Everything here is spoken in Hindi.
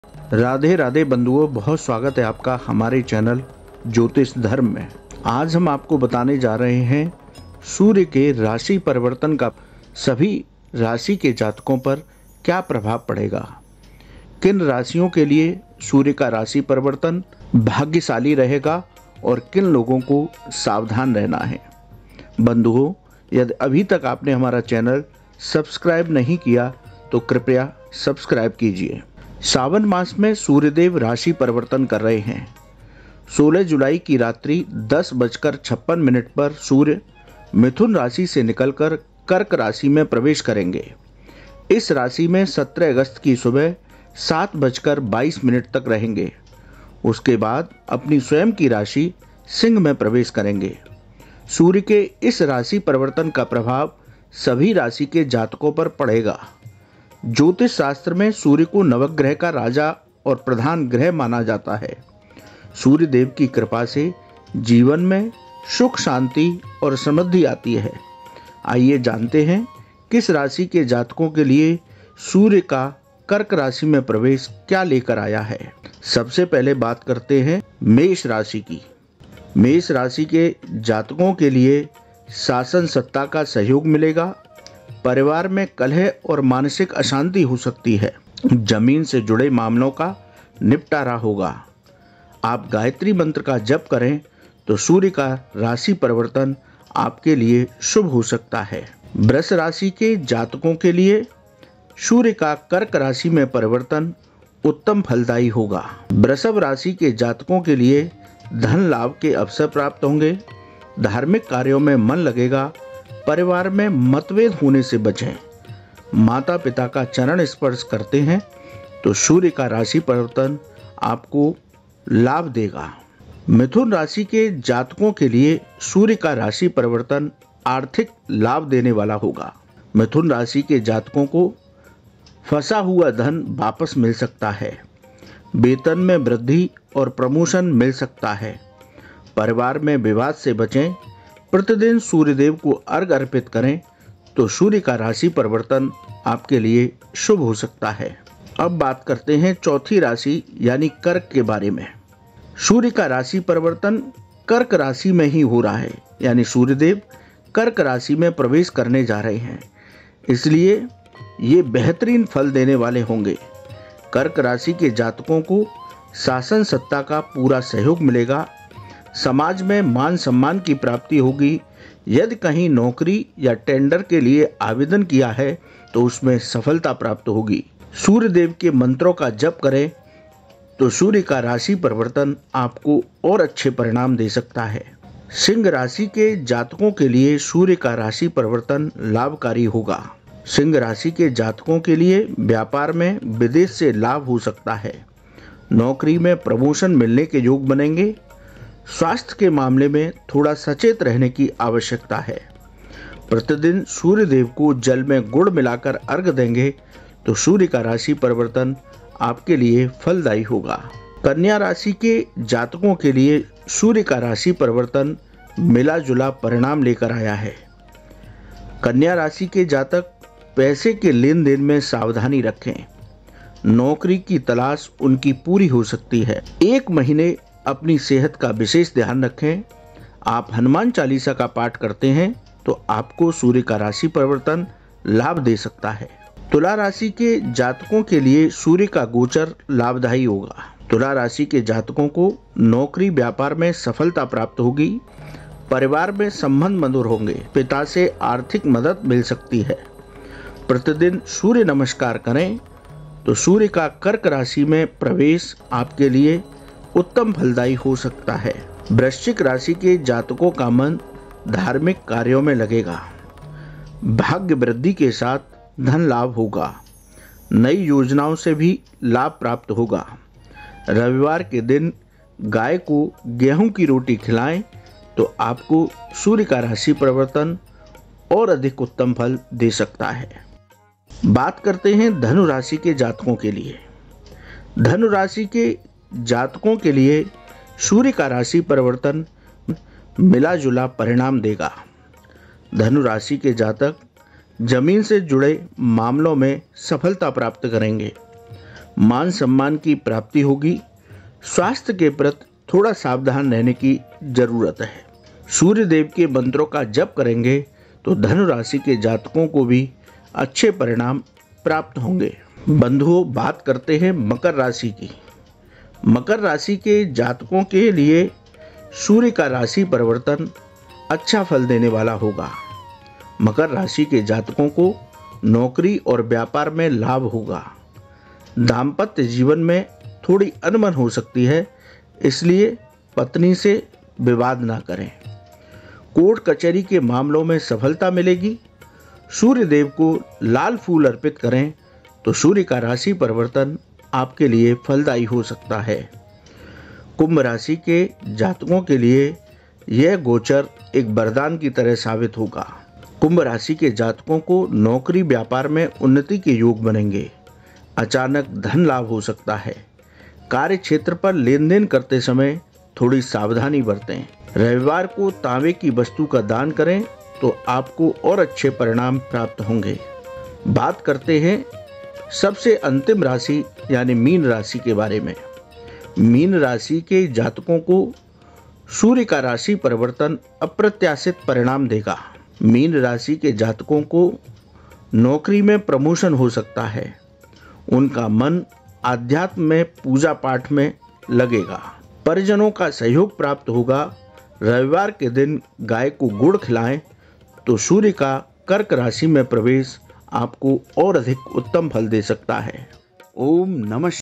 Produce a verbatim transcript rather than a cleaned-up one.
राधे राधे बंधुओं, बहुत स्वागत है आपका हमारे चैनल ज्योतिष धर्म में। आज हम आपको बताने जा रहे हैं सूर्य के राशि परिवर्तन का सभी राशि के जातकों पर क्या प्रभाव पड़ेगा, किन राशियों के लिए सूर्य का राशि परिवर्तन भाग्यशाली रहेगा और किन लोगों को सावधान रहना है। बंधुओं, यदि अभी तक आपने हमारा चैनल सब्सक्राइब नहीं किया तो कृपया सब्सक्राइब कीजिए। सावन मास में सूर्यदेव राशि परिवर्तन कर रहे हैं। सोलह जुलाई की रात्रि दस बजकर छप्पन मिनट पर सूर्य मिथुन राशि से निकलकर कर्क राशि में प्रवेश करेंगे। इस राशि में सत्रह अगस्त की सुबह सात बजकर बाईस मिनट तक रहेंगे। उसके बाद अपनी स्वयं की राशि सिंह में प्रवेश करेंगे। सूर्य के इस राशि परिवर्तन का प्रभाव सभी राशि के जातकों पर पड़ेगा। ज्योतिष शास्त्र में सूर्य को नवग्रह का राजा और प्रधान ग्रह माना जाता है। सूर्य देव की कृपा से जीवन में सुख, शांति और समृद्धि आती है। आइए जानते हैं किस राशि के जातकों के लिए सूर्य का कर्क राशि में प्रवेश क्या लेकर आया है। सबसे पहले बात करते हैं मेष राशि की। मेष राशि के जातकों के लिए शासन सत्ता का सहयोग मिलेगा। परिवार में कलह और मानसिक अशांति हो सकती है। जमीन से जुड़े मामलों का निपटारा होगा। आप गायत्री मंत्र का जप करें तो सूर्य का राशि परिवर्तन आपके लिए शुभ हो सकता है। वृष राशि के जातकों के लिए सूर्य का कर्क राशि में परिवर्तन उत्तम फलदायी होगा। वृषभ राशि के जातकों के लिए धन लाभ के अवसर प्राप्त होंगे। धार्मिक कार्यों में मन लगेगा। परिवार में मतभेद होने से बचें। माता पिता का चरण स्पर्श करते हैं तो सूर्य का राशि परिवर्तन आपको लाभ देगा। मिथुन राशि के जातकों के लिए सूर्य का राशि परिवर्तन आर्थिक लाभ देने वाला होगा। मिथुन राशि के जातकों को फंसा हुआ धन वापस मिल सकता है। वेतन में वृद्धि और प्रमोशन मिल सकता है। परिवार में विवाद से बचें। प्रतिदिन सूर्यदेव को अर्घ अर्पित करें तो सूर्य का राशि परिवर्तन आपके लिए शुभ हो सकता है। अब बात करते हैं चौथी राशि यानी कर्क के बारे में। सूर्य का राशि परिवर्तन कर्क राशि में ही हो रहा है, यानी सूर्यदेव कर्क राशि में प्रवेश करने जा रहे हैं, इसलिए ये बेहतरीन फल देने वाले होंगे। कर्क राशि के जातकों को शासन सत्ता का पूरा सहयोग मिलेगा। समाज में मान सम्मान की प्राप्ति होगी। यदि कहीं नौकरी या टेंडर के लिए आवेदन किया है तो उसमें सफलता प्राप्त होगी। सूर्य देव के मंत्रों का जप करें तो सूर्य का राशि परिवर्तन आपको और अच्छे परिणाम दे सकता है। सिंह राशि के जातकों के लिए सूर्य का राशि परिवर्तन लाभकारी होगा। सिंह राशि के जातकों के लिए व्यापार में विदेश से लाभ हो सकता है। नौकरी में प्रमोशन मिलने के योग बनेंगे। स्वास्थ्य के मामले में थोड़ा सचेत रहने की आवश्यकता है। प्रतिदिन सूर्य देव को जल में गुड़ मिलाकर अर्घ देंगे तो सूर्य का राशि परिवर्तन आपके लिए फलदायी होगा। कन्या राशि के जातकों के लिए सूर्य का राशि परिवर्तन मिला जुला परिणाम लेकर आया है। कन्या राशि के जातक पैसे के लेन देन में सावधानी रखें। नौकरी की तलाश उनकी पूरी हो सकती है। एक महीने अपनी सेहत का विशेष ध्यान रखें। आप हनुमान चालीसा का पाठ करते हैं तो आपको सूर्य का राशि परिवर्तन लाभ दे सकता है। तुला राशि के जातकों के लिए सूर्य का गोचर लाभदायी होगा। तुला राशि के जातकों को नौकरी व्यापार में सफलता प्राप्त होगी। परिवार में संबंध मधुर होंगे। पिता से आर्थिक मदद मिल सकती है। प्रतिदिन सूर्य नमस्कार करें तो सूर्य का कर्क राशि में प्रवेश आपके लिए उत्तम फलदायी हो सकता है। वृश्चिक राशि के जातकों का मन धार्मिक कार्यों में लगेगा। भाग्य वृद्धि के साथ धन लाभ होगा। नई योजनाओं से भी लाभ प्राप्त होगा। रविवार के दिन गाय को गेहूं की रोटी खिलाएं तो आपको सूर्य का राशि परिवर्तन और अधिक उत्तम फल दे सकता है। बात करते हैं धनु राशि के जातकों के लिए। धनु राशि के जातकों के लिए सूर्य का राशि परिवर्तन मिला जुला परिणाम देगा। धनु राशि के जातक जमीन से जुड़े मामलों में सफलता प्राप्त करेंगे। मान सम्मान की प्राप्ति होगी। स्वास्थ्य के प्रति थोड़ा सावधान रहने की जरूरत है। सूर्य देव के मंत्रों का जप करेंगे तो धनु राशि के जातकों को भी अच्छे परिणाम प्राप्त होंगे। बंधुओं, बात करते हैं मकर राशि की। मकर राशि के जातकों के लिए सूर्य का राशि परिवर्तन अच्छा फल देने वाला होगा। मकर राशि के जातकों को नौकरी और व्यापार में लाभ होगा। दाम्पत्य जीवन में थोड़ी अनबन हो सकती है, इसलिए पत्नी से विवाद ना करें। कोर्ट कचहरी के मामलों में सफलता मिलेगी। सूर्य देव को लाल फूल अर्पित करें तो सूर्य का राशि परिवर्तन आपके लिए फलदायी हो सकता है। कुंभ राशि के जातकों के लिए यह गोचर एक वरदान की तरह साबित होगा। कुंभ राशि के जातकों को नौकरी व्यापार में उन्नति के योग बनेंगे। अचानक धन लाभ हो सकता है। कार्य क्षेत्र पर लेन देन करते समय थोड़ी सावधानी बरतें। रविवार को तांबे की वस्तु का दान करें तो आपको और अच्छे परिणाम प्राप्त होंगे। बात करते हैं सबसे अंतिम राशि यानी मीन राशि के बारे में। मीन राशि के जातकों को सूर्य का राशि परिवर्तन अप्रत्याशित परिणाम देगा। मीन राशि के जातकों को नौकरी में प्रमोशन हो सकता है। उनका मन आध्यात्म में पूजा पाठ में लगेगा। परिजनों का सहयोग प्राप्त होगा। रविवार के दिन गाय को गुड़ खिलाएं तो सूर्य का कर्क राशि में प्रवेश आपको और अधिक उत्तम फल दे सकता है। ओम नमः।